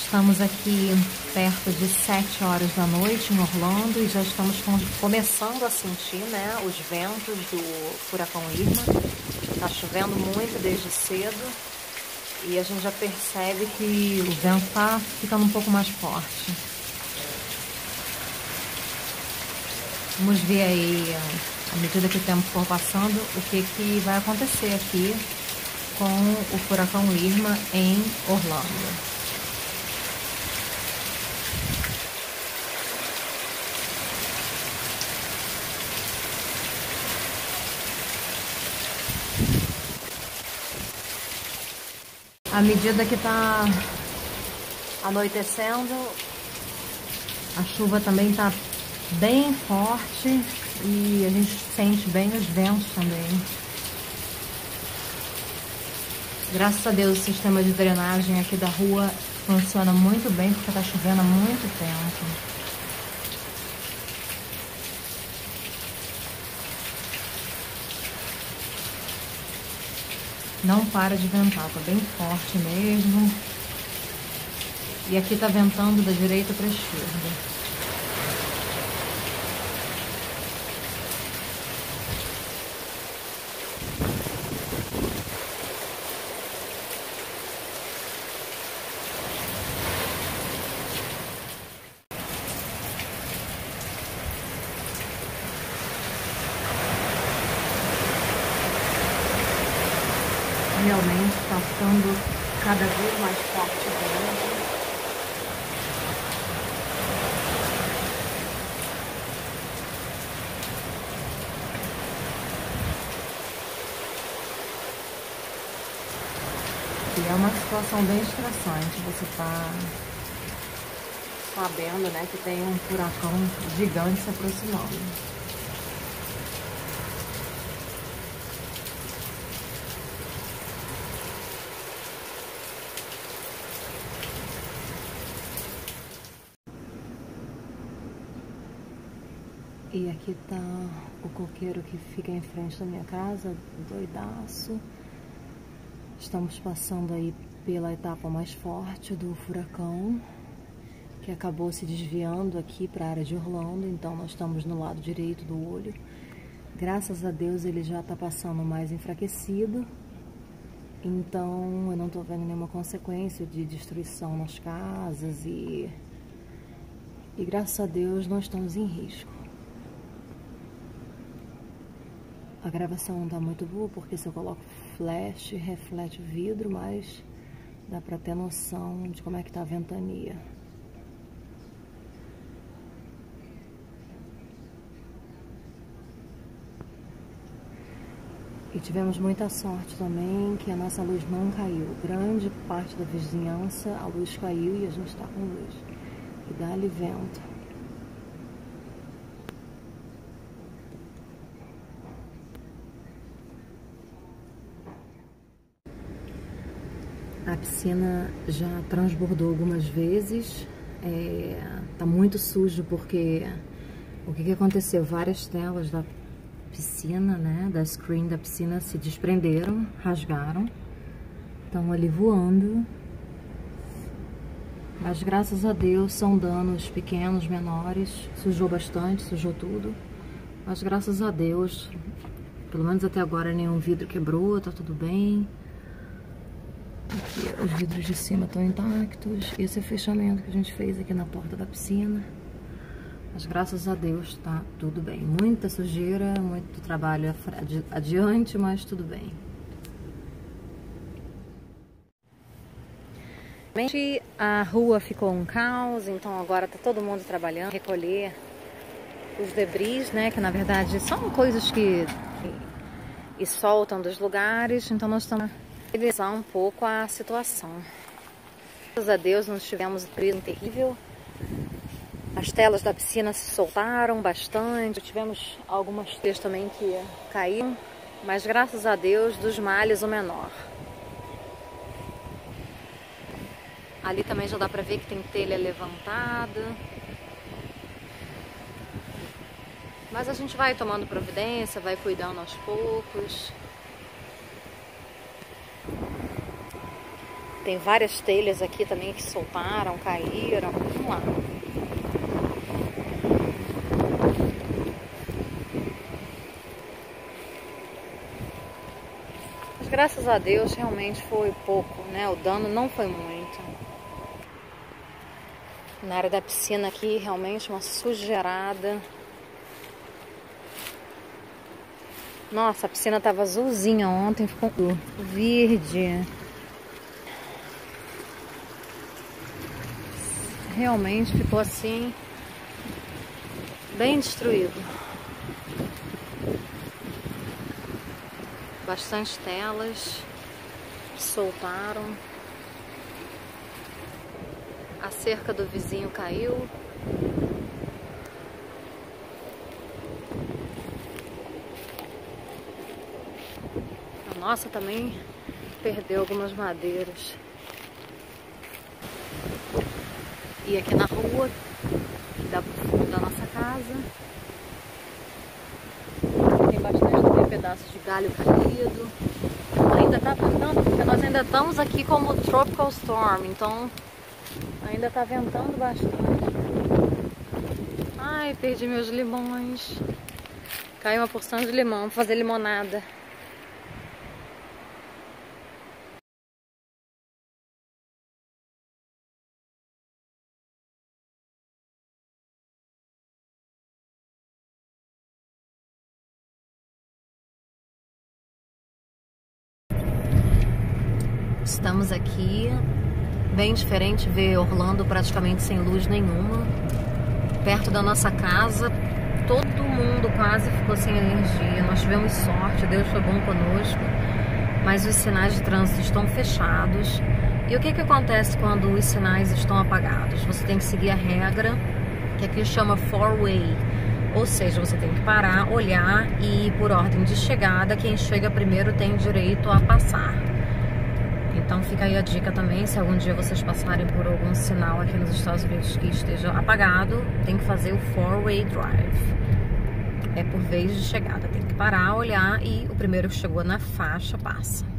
Estamos aqui perto de 7 horas da noite em Orlando e já estamos começando a sentir, né, os ventos do furacão Irma. Está chovendo muito desde cedo e a gente já percebe que o vento está ficando um pouco mais forte. Vamos ver aí, à medida que o tempo for passando, o que vai acontecer aqui com o furacão Irma em Orlando. À medida que está anoitecendo, a chuva também está bem forte e a gente sente bem os ventos também. Graças a Deus o sistema de drenagem aqui da rua funciona muito bem porque está chovendo há muito tempo. Não para de ventar, tá bem forte mesmo. E aqui tá ventando da direita para a esquerda. Realmente está ficando cada vez mais forte o vento. E é uma situação bem estressante, você está sabendo, né, que tem um furacão gigante se aproximando. E aqui tá o coqueiro que fica em frente da minha casa, doidaço. Estamos passando aí pela etapa mais forte do furacão, que acabou se desviando aqui para a área de Orlando, então nós estamos no lado direito do olho. Graças a Deus ele já está passando mais enfraquecido, então eu não estou vendo nenhuma consequência de destruição nas casas e graças a Deus não estamos em risco. A gravação não tá muito boa porque se eu coloco flash, reflete o vidro, mas dá pra ter noção de como é que tá a ventania. E tivemos muita sorte também que a nossa luz não caiu. Grande parte da vizinhança a luz caiu e a gente tá com luz. E dá-lhe vento. A piscina já transbordou algumas vezes, tá muito sujo porque o que aconteceu? Várias telas da piscina, né, da screen da piscina se desprenderam, rasgaram, estão ali voando, mas graças a Deus são danos pequenos, menores, sujou bastante, sujou tudo, mas graças a Deus, pelo menos até agora nenhum vidro quebrou, tá tudo bem. Aqui, os vidros de cima estão intactos. Esse é o fechamento que a gente fez aqui na porta da piscina. Mas graças a Deus tá tudo bem. Muita sujeira, muito trabalho adiante, mas tudo bem. A rua ficou um caos, então agora tá todo mundo trabalhando, recolher os debris, né? Que na verdade são coisas que soltam dos lugares, então nós estamos analisar um pouco a situação. Graças a Deus não tivemos um terrível. As telas da piscina se soltaram bastante. Tivemos algumas telhas também que caíram, mas graças a Deus dos males o menor. Ali também já dá pra ver que tem telha levantada. Mas a gente vai tomando providência, vai cuidando aos poucos. Tem várias telhas aqui também que soltaram, caíram. Vamos lá. Mas graças a Deus realmente foi pouco, né? O dano não foi muito. Na área da piscina aqui, realmente uma sujeirada. Nossa, a piscina tava azulzinha ontem, ficou verde. Realmente ficou assim, bem destruído. Bastante telas soltaram. A cerca do vizinho caiu. A nossa também perdeu algumas madeiras. E aqui na rua, que dá pro fundo da nossa casa, tem bastante também pedaços de galho caído. Ainda tá ventando, porque nós ainda estamos aqui como Tropical Storm, então ainda tá ventando bastante. Ai, perdi meus limões. Caiu uma porção de limão, vou fazer limonada. Estamos aqui, bem diferente ver Orlando praticamente sem luz nenhuma. Perto da nossa casa, todo mundo quase ficou sem energia. Nós tivemos sorte, Deus foi bom conosco, mas os sinais de trânsito estão fechados. E o que acontece quando os sinais estão apagados? Você tem que seguir a regra, que aqui chama four-way. Ou seja, você tem que parar, olhar e ir por ordem de chegada. Quem chega primeiro tem direito a passar. Então fica aí a dica também, se algum dia vocês passarem por algum sinal aqui nos Estados Unidos que esteja apagado, tem que fazer o four-way drive. É por vez de chegada, tem que parar, olhar e o primeiro que chegou na faixa passa.